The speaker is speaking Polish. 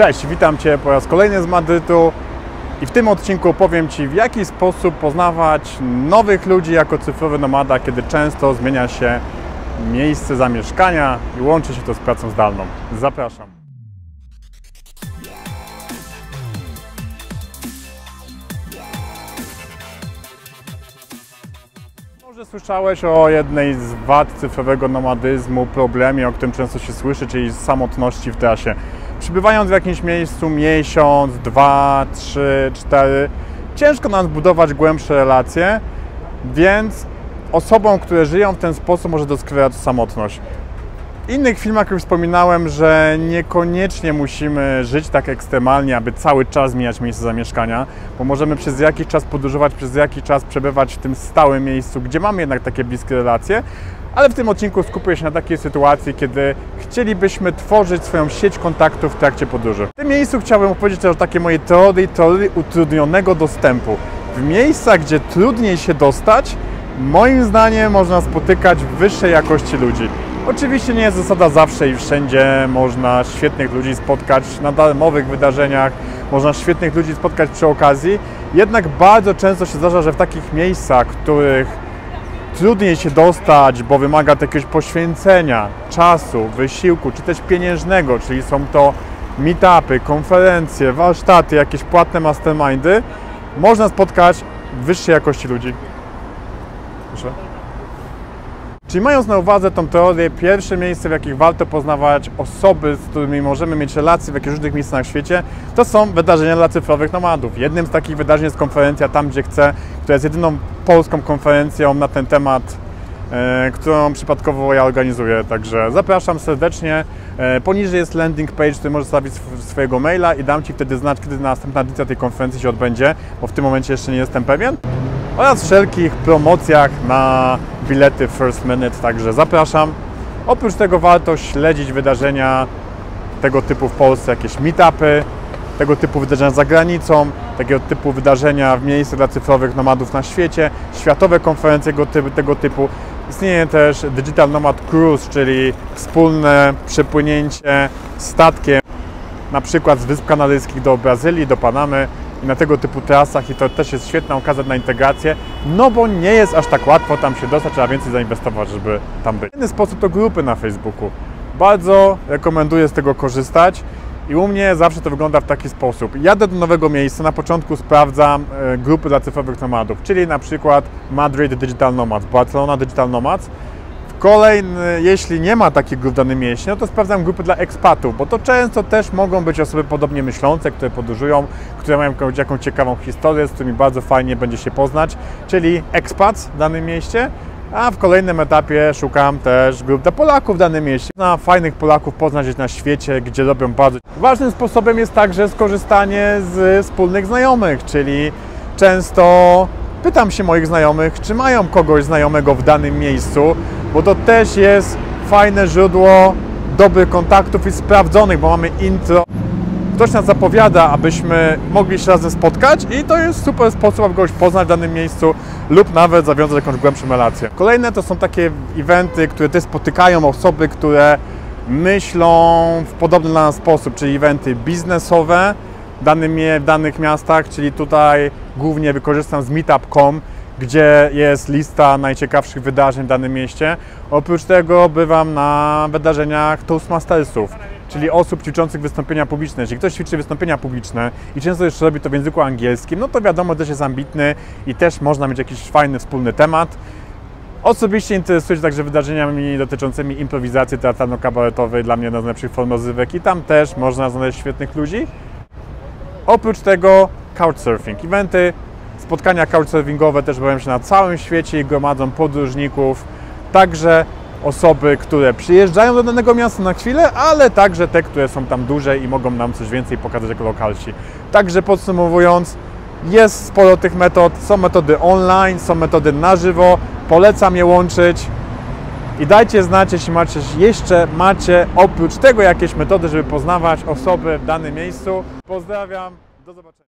Cześć, witam Cię po raz kolejny z Madrytu i w tym odcinku opowiem Ci, w jaki sposób poznawać nowych ludzi jako cyfrowy nomada, kiedy często zmienia się miejsce zamieszkania i łączy się to z pracą zdalną. Zapraszam. Może słyszałeś o jednej z wad cyfrowego nomadyzmu, problemie, o którym często się słyszy, czyli samotności w trasie. Przybywając w jakimś miejscu miesiąc, 2, 3, 4, ciężko nam zbudować głębsze relacje, więc osobom, które żyją w ten sposób, może doskwierać samotność. W innych filmach już wspominałem, że niekoniecznie musimy żyć tak ekstremalnie, aby cały czas zmieniać miejsce zamieszkania, bo możemy przez jakiś czas podróżować, przez jakiś czas przebywać w tym stałym miejscu, gdzie mamy jednak takie bliskie relacje, ale w tym odcinku skupię się na takiej sytuacji, kiedy chcielibyśmy tworzyć swoją sieć kontaktów w trakcie podróży. W tym miejscu chciałbym opowiedzieć też o takiej mojej teorii utrudnionego dostępu. W miejscach, gdzie trudniej się dostać, moim zdaniem można spotykać wyższej jakości ludzi. Oczywiście nie jest zasada zawsze i wszędzie, można świetnych ludzi spotkać na darmowych wydarzeniach, można świetnych ludzi spotkać przy okazji, jednak bardzo często się zdarza, że w takich miejscach, w których trudniej się dostać, bo wymaga to jakiegoś poświęcenia, czasu, wysiłku, czy też pieniężnego, czyli są to meetupy, konferencje, warsztaty, jakieś płatne mastermindy, można spotkać wyższej jakości ludzi. Proszę. Czyli mając na uwadze tą teorię, pierwsze miejsce, w jakich warto poznawać osoby, z którymi możemy mieć relacje w jakichś różnych miejscach na świecie, to są wydarzenia dla cyfrowych nomadów. Jednym z takich wydarzeń jest konferencja Tam, Gdzie Chcę, która jest jedyną polską konferencją na ten temat, którą przypadkowo ja organizuję. Także zapraszam serdecznie. Poniżej jest landing page, który możesz zostawić swojego maila i dam Ci wtedy znać, kiedy następna edycja tej konferencji się odbędzie, bo w tym momencie jeszcze nie jestem pewien. Oraz wszelkich promocjach na bilety First Minute, także zapraszam. Oprócz tego warto śledzić wydarzenia tego typu w Polsce, jakieś meetupy, tego typu wydarzenia za granicą, takiego typu wydarzenia w miejscach dla cyfrowych nomadów na świecie, światowe konferencje tego typu. Istnieje też Digital Nomad Cruise, czyli wspólne przepłynięcie statkiem, na przykład z Wysp Kanaryjskich do Brazylii, do Panamy, i na tego typu trasach, i to też jest świetna okazja na integrację, no bo nie jest aż tak łatwo tam się dostać, trzeba więcej zainwestować, żeby tam być. Inny sposób to grupy na Facebooku. Bardzo rekomenduję z tego korzystać i u mnie zawsze to wygląda w taki sposób. Jadę do nowego miejsca, na początku sprawdzam grupy dla cyfrowych nomadów, czyli na przykład Madrid Digital Nomads, Barcelona Digital Nomads. Jeśli nie ma takich grup w danym mieście, no to sprawdzam grupy dla ekspatów, bo to często też mogą być osoby podobnie myślące, które podróżują, które mają jakąś ciekawą historię, z którymi bardzo fajnie będzie się poznać, czyli expats w danym mieście, a w kolejnym etapie szukam też grup dla Polaków w danym mieście. Na fajnych Polaków poznać gdzieś na świecie, gdzie robią bardzo... Ważnym sposobem jest także skorzystanie z wspólnych znajomych, czyli często pytam się moich znajomych, czy mają kogoś znajomego w danym miejscu, bo to też jest fajne źródło dobrych kontaktów i sprawdzonych, bo mamy intro. Ktoś nas zapowiada, abyśmy mogli się razem spotkać i to jest super sposób, aby kogoś poznać w danym miejscu lub nawet zawiązać jakąś głębszą relację. Kolejne to są takie eventy, które też spotykają osoby, które myślą w podobny dla nas sposób, czyli eventy biznesowe w danych miastach, czyli tutaj głównie wykorzystam z meetup.com, gdzie jest lista najciekawszych wydarzeń w danym mieście. Oprócz tego bywam na wydarzeniach Toastmastersów, czyli osób ćwiczących wystąpienia publiczne. Jeśli ktoś ćwiczy wystąpienia publiczne i często jeszcze robi to w języku angielskim, no to wiadomo, też jest ambitny i też można mieć jakiś fajny, wspólny temat. Osobiście interesuję się także wydarzeniami dotyczącymi improwizacji teatralno-kabaretowej, dla mnie jedna z najlepszych form rozrywek i tam też można znaleźć świetnych ludzi. Oprócz tego couchsurfing, eventy, spotkania couchsurfingowe też odbywają się na całym świecie i gromadzą podróżników, także osoby, które przyjeżdżają do danego miasta na chwilę, ale także te, które są tam dłużej i mogą nam coś więcej pokazać jako lokalsi. Także podsumowując, jest sporo tych metod, są metody online, są metody na żywo, polecam je łączyć i dajcie znać, jeśli jeszcze macie oprócz tego jakieś metody, żeby poznawać osoby w danym miejscu. Pozdrawiam, do zobaczenia.